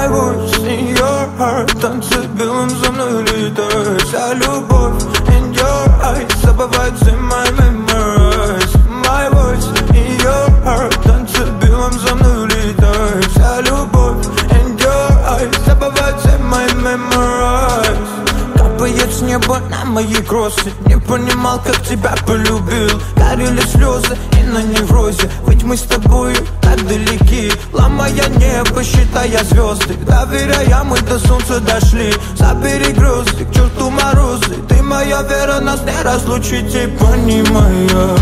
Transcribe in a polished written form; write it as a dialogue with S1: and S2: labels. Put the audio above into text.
S1: voice in your heart. Танцы белым за мной летают. Вся любовь in your eyes забывается in my memories. My voice in your heart. Танцы белым за мной летают. Вся любовь in your eyes забывается in my memories. Капает с неба на мои кроссы. Не понимал, как тебя полюбил. Горели слезы и на неврозе. Ведь мы с тобою так далеки. Ломая небо, считая звезды. Доверяя, мы до солнца дошли. Забери грозы, к черту морозы. Ты моя вера, нас не разлучить, и понимая.